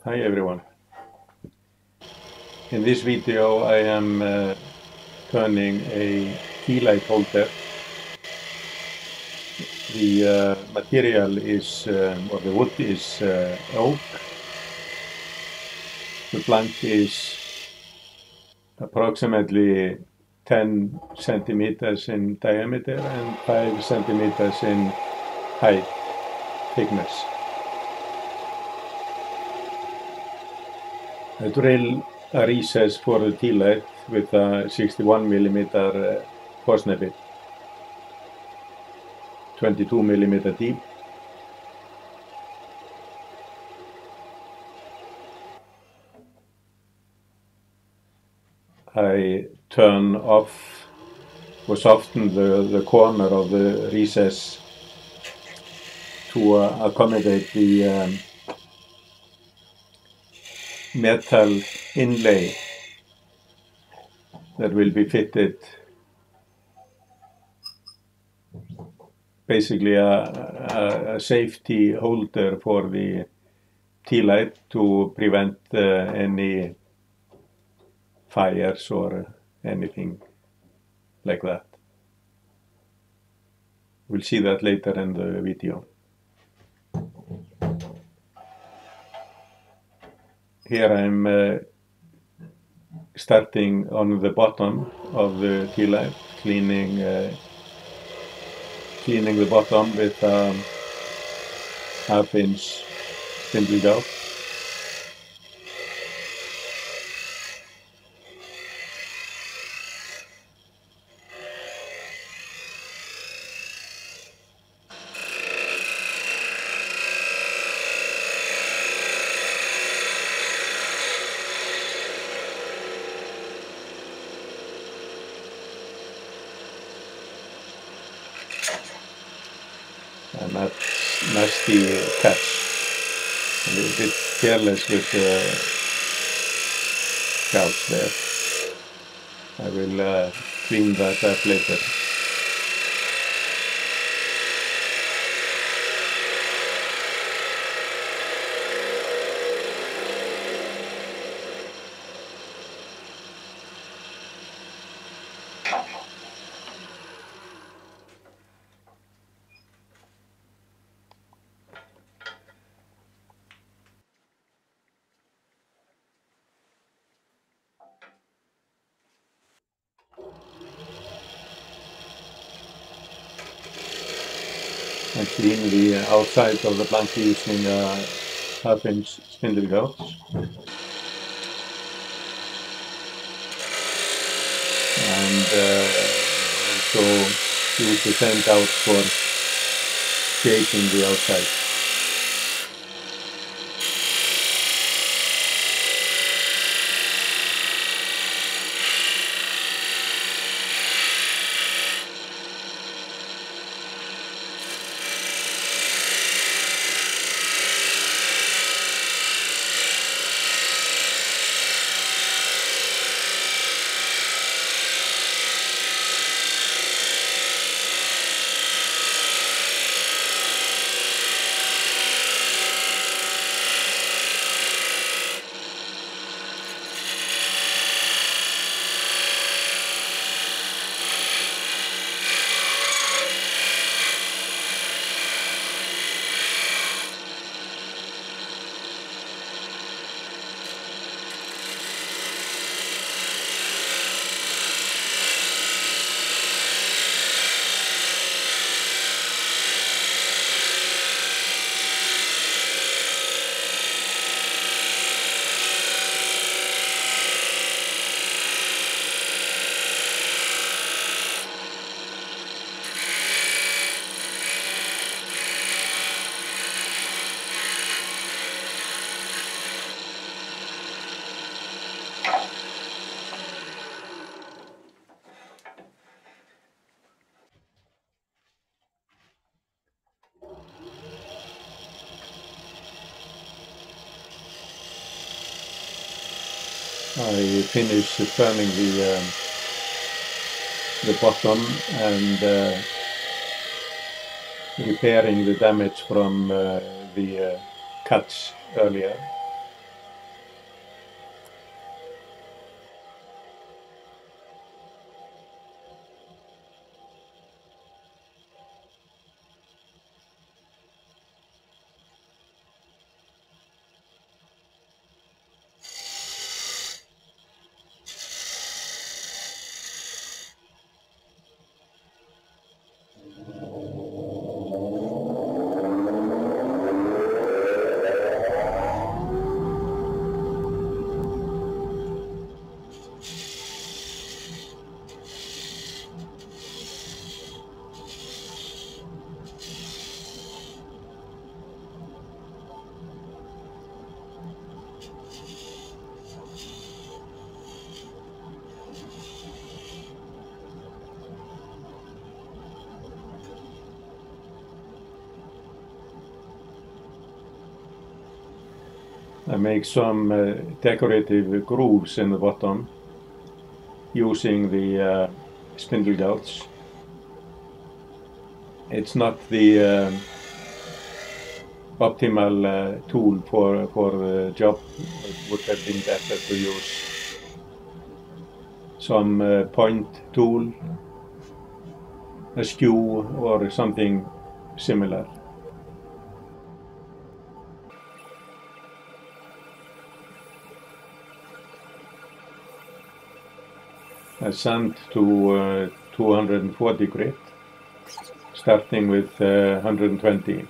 Hi everyone. In this video I am turning a Tealight Holder. The material is, or the wood is oak. The plank is approximately 10 centimeters in diameter and 5 centimeters in height, thickness. I drill a recess for the Tealight with a 61 millimeter force bit, 22 millimeter deep. I turn off or soften the corner of the recess to accommodate the metal inlay that will be fitted, basically a safety holder for the Tealight to prevent any fires or anything like that. We'll see that later in the video. Here I'm starting on the bottom of the Tealight, cleaning the bottom with a half-inch spindle gouge. And that's nasty catch. A little bit careless with the gouge there. I will clean that up later. I clean the outside of the plank using a half-inch spindle gouge. And also use the same gouge for shaping the outside. I finish turning the bottom and repairing the damage from the cuts earlier. I make some decorative grooves in the bottom using the spindle gouge. It's not the optimal tool for the job. It would have been better to use some point tool, a skew or something similar. I sand to 240 grit, starting with 120.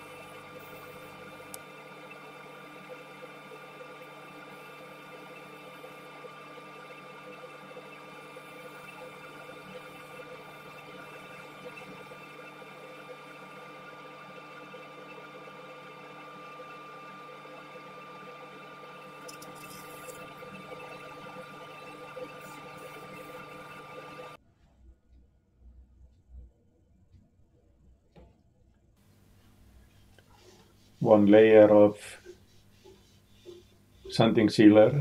One layer of sanding sealer.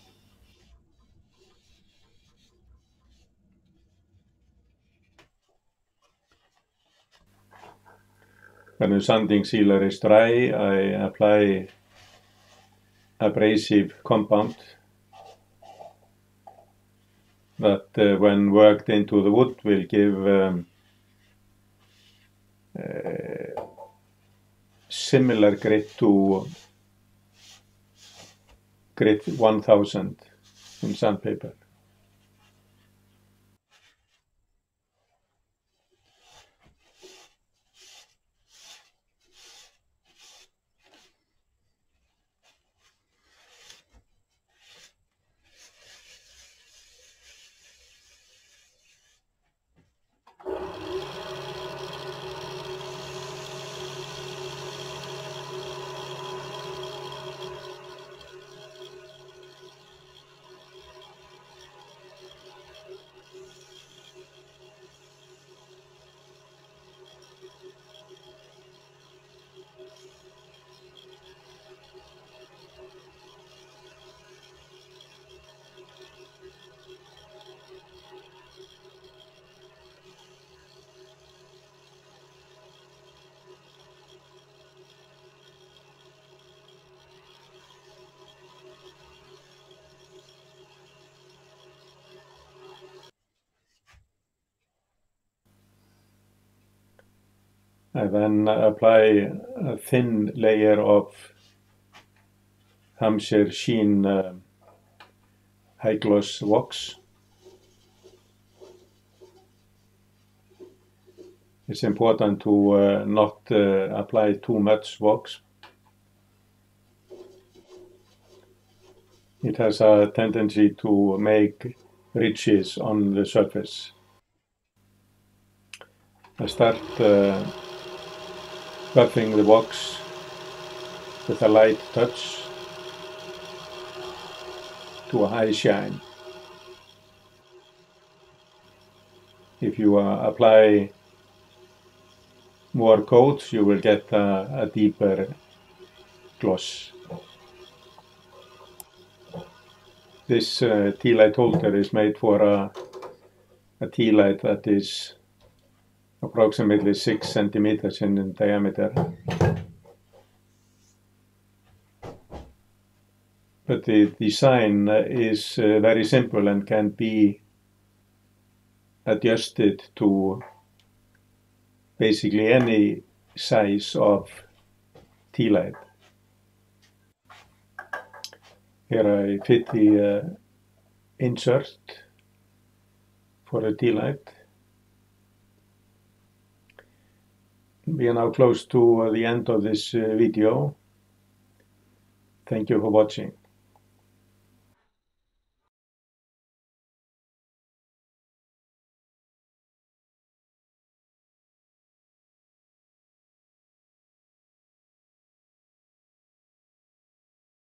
When the sanding sealer is dry, I apply abrasive compound that when worked into the wood will give similar grit to grit 1000 in sandpaper. I then apply a thin layer of Hampshire Sheen high gloss wax. It's important to not apply too much wax. It has a tendency to make ridges on the surface. I start buffing the wax with a light touch to a high shine. If you apply more coats, you will get a deeper gloss. This Tealight holder is made for a tea light that is approximately 6 centimeters in diameter. But the design is very simple and can be adjusted to basically any size of tea light. Here I fit the insert for the tea light. We are now close to the end of this video. Thank you for watching.